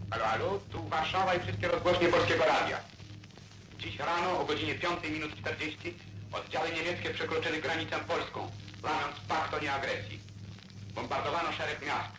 Halo, halo, tu Warszawa i wszystkie rozgłośnie Polskiego Radia. Dziś rano o godzinie 5:40 oddziały niemieckie przekroczyły granicę polską, łamiąc pakt o nieagresji. Bombardowano szereg miast.